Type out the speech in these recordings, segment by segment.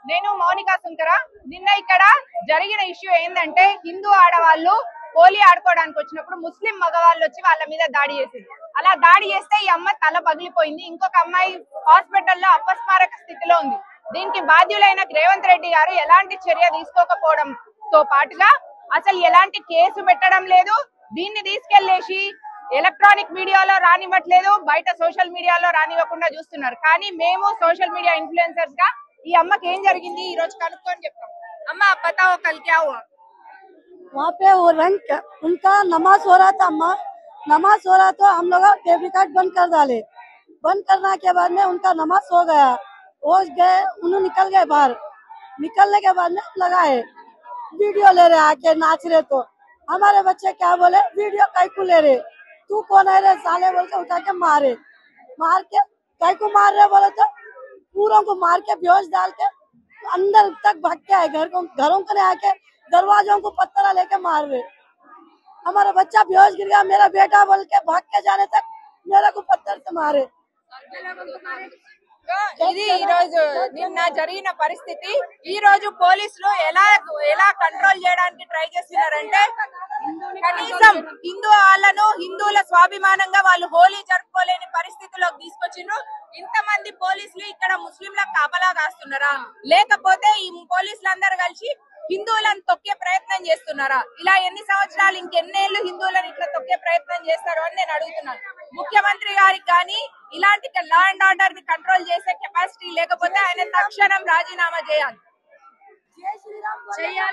నేను మౌనికా సుంకర. నిన్న ఇక్కడ జరిగిన ఇష్యూ ఏంటంటే హిందూ ఆడవాళ్ళు హోలీ ఆడుకోవడానికి వచ్చినప్పుడు ముస్లిం మగవాళ్ళు వచ్చి వాళ్ళ మీద దాడి చేసింది. అలా దాడి చేస్తే ఈ అమ్మాయి తల పగిలిపోయింది. ఇంకొక అమ్మాయి హాస్పిటల్లో అపస్మారక స్థితిలో ఉంది. దీనికి బాధ్యులైన రేవంత్ రెడ్డి గారు ఎలాంటి చర్య తీసుకోకపోవడంతో పాటుగా అసలు ఎలాంటి కేసు పెట్టడం లేదు. దీన్ని తీసుకెళ్లేసి ఎలక్ట్రానిక్ మీడియాలో రానివ్వట్లేదు, బయట సోషల్ మీడియాలో రానివ్వకుండా చూస్తున్నారు. కానీ మేము సోషల్ మీడియా ఇన్ఫ్లుయెన్సర్స్ గా ఈ అమ్మకి ఏం జరిగింది ఈ రోజు కనుక్కొని చెప్తాం. అమ్మ बताओ कल क्या हुआ? वहाँ पे वो रंग उनका नमाज हो रहा था। अम्मा नमाज हो रहा तो हम लोग टेप रिकॉर्ड बंद कर डाले। बंद करने के बाद में उनका नमाज हो गया, वो गए, उन्होंने निकल गए बाहर। निकलने के बाद में लगाए वीडियो ले रहे, आके नाच रहे। तो हमारे बच्चे क्या बोले, वीडियो कई को ले रहे, तू कौन है रे साले, बोल के उठा के मार के कई को मार रहे बोले तो पूरों को मार के बेहोश डाल के अंदर तक भाग के आए। घरों को आके दरवाजों को पत्थर लेके मार रहे। हमारा बच्चा बेहोश गिर गया, मेरा बेटा बोल के भाग के जाने तक मेरे को पत्थर से मारे। ఇది ఈ రోజు నిన్న జరిగిన పరిస్థితి. ఈ రోజు పోలీసులు ఎలా కంట్రోల్ చేయడానికి ట్రై చేస్తున్నారంటే కనీసం హిందూ వాళ్ళను హిందువుల స్వాభిమానంగా వాళ్ళు హోలీ జరుపుకోలేని పరిస్థితిలోకి తీసుకొచ్చిండ్రు. ఇంతమంది పోలీసులు ఇక్కడ ముస్లింలకు కాపలా కాస్తున్నారా, లేకపోతే ఈ పోలీసులందరూ కలిసి హిందువులను తొక్కే ప్రయత్నం చేస్తున్నారా? ఇలా ఎన్ని సంవత్సరాలు ఇంకెన్నేళ్లు హిందువులను ఇట్లా తొక్కే ప్రయత్నం చేస్తారు అని నేను అడుగుతున్నాను. ముఖ్యమంత్రి గారికి కానీ ఇలాంటి లా అండ్ ఆర్డర్ ని కంట్రోల్ చేసే కెపాసిటీ లేకపోతే ఆయన తక్షణం రాజీనామా చేయాలి. जय श्री राम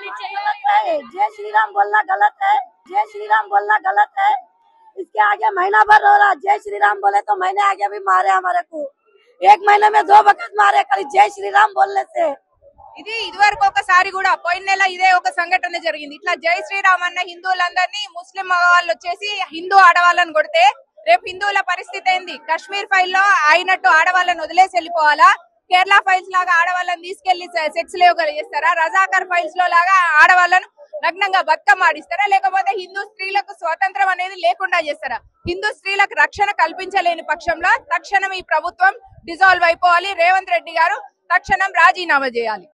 बोलना गलत है, जय श्री राम बोलना गलत है। इसके आगे महीना भर हो रहा, जय श्री राम बोले तो महीने आगे भी मारे हमारे को। एक महीने में 2 वक्त मारे खाली जय श्री राम बोलने से। ఇదివరకు ఒకసారి కూడా పోయిన నెల ఇదే ఒక సంఘటన జరిగింది. ఇట్లా జై శ్రీరామ్ అన్న హిందువులందరినీ ముస్లిం మగవాళ్ళు వచ్చేసి హిందూ ఆడవాళ్ళని కొడితే రేపు హిందువుల పరిస్థితి ఏంది? కశ్మీర్ ఫైల్ లో అయినట్టు ఆడవాళ్ళని వదిలేసి వెళ్ళిపోవాలా? కేరళ ఫైల్స్ లాగా ఆడవాళ్ళని తీసుకెళ్లి సెక్స్ లేవగలు చేస్తారా? రజాకర్ ఫైల్స్ లో లాగా ఆడవాళ్ళను నగ్నంగా బతుకమ్మ ఆడిస్తారా? లేకపోతే హిందూ స్త్రీలకు స్వాతంత్రం అనేది లేకుండా చేస్తారా? హిందూ స్త్రీలకు రక్షణ కల్పించలేని పక్షంలో తక్షణం ఈ ప్రభుత్వం డిజాల్వ్ అయిపోవాలి. రేవంత్ రెడ్డి గారు తక్షణం రాజీనామా చేయాలి.